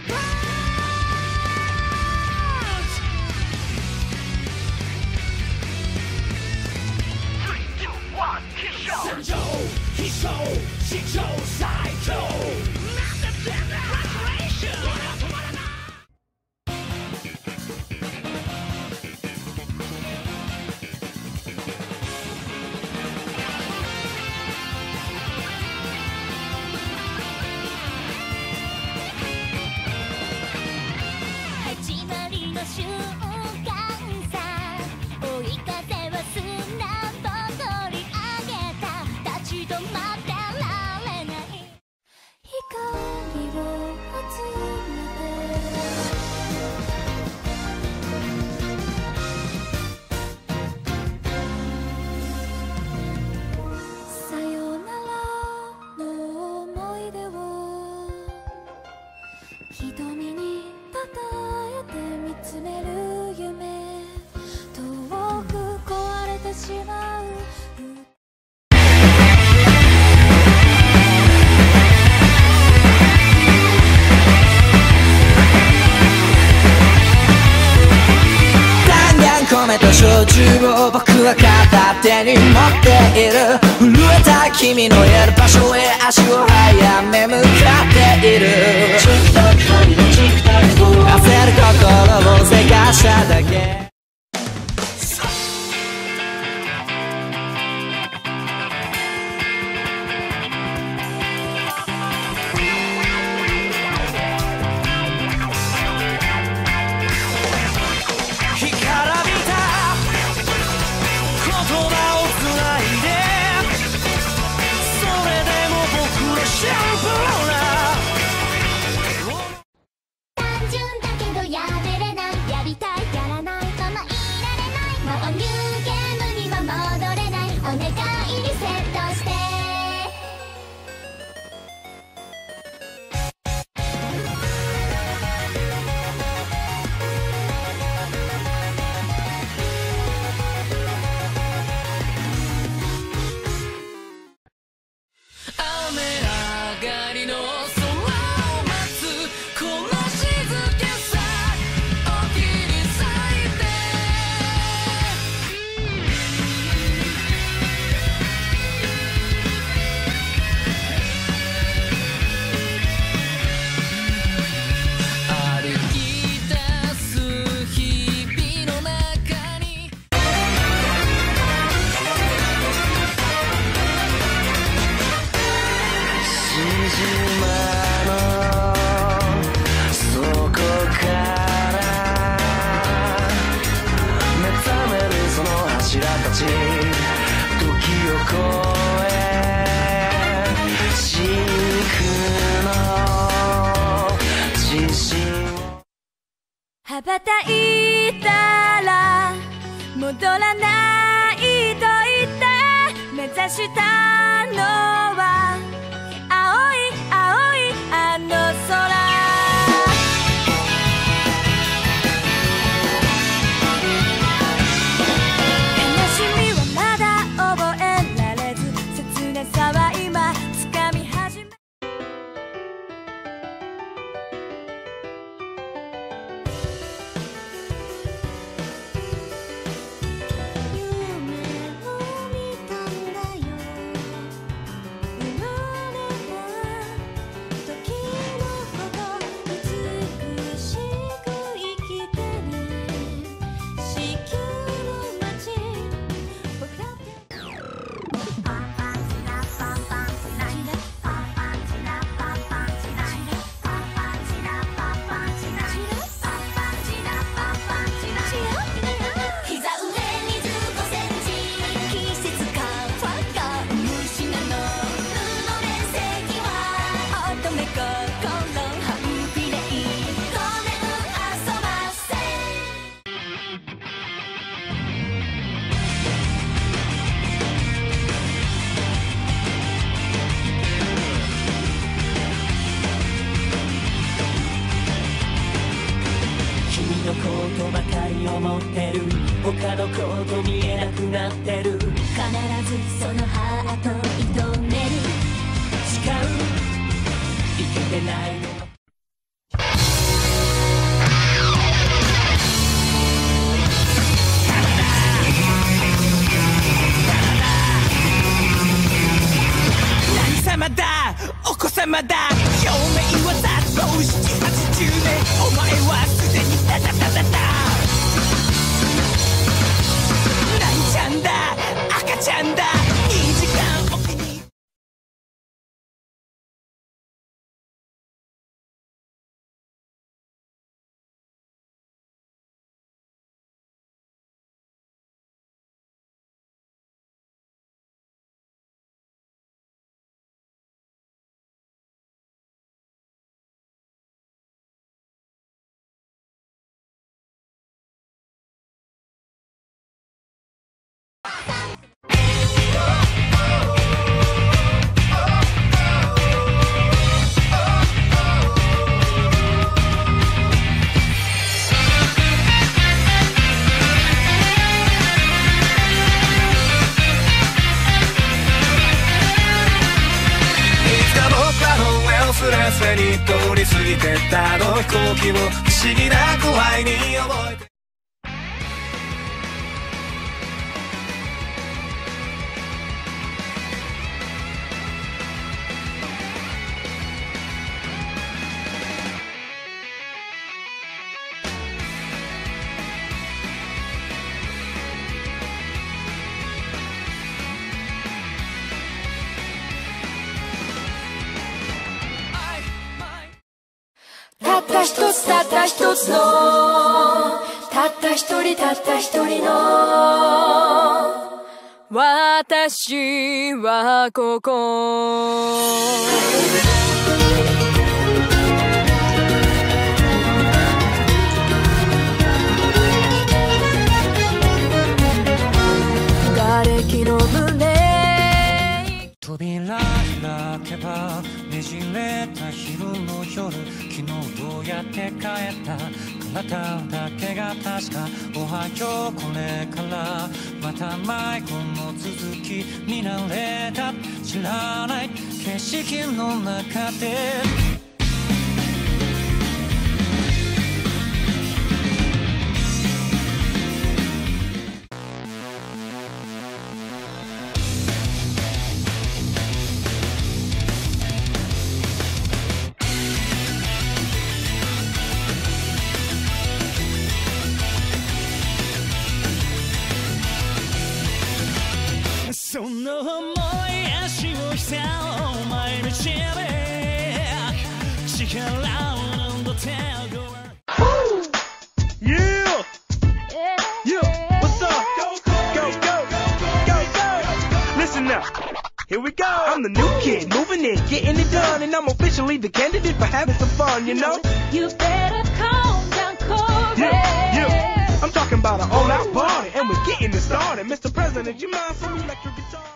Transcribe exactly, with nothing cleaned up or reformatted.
焼酎を僕は片手に持っている。震えた君のいる場所へ足を早め向かっている。焦る心をせかしただけ。 羽ばたいたら戻らないと言って目指したのは青い青いあの空。悲しみはまだ覚えられず切なさは今掴み始め。 のことばかり思ってる、他のこと見えなくなってる。必ずそのハート挑める。誓う、いけてないのじゅうねんお前はすでにタタタタタなんちゃんだ赤ちゃんだにじかんおきにに通り過ぎてったあの飛行機を不思議な怖いに覚えてたった一つたった一つのたった一人たった一人の私はここ瓦礫の胸扉開けばねじれた昼の夜昨日どうやって帰った体だけが確かおはようこれからまた迷子の続きになれた知らない景色の中でその想い足をした毎日で力を抜いて Yeah! Yeah! What's up? Go, go, go, go, go, go! Listen up. Here we go. I'm the new kid, moving in, getting it done, and I'm officially the candidate for having some fun, you know? You better calm down, Corey. Yeah, yeah. I'm talking about an all-out party, and we're getting it started. Mister President, you mind some electric guitar?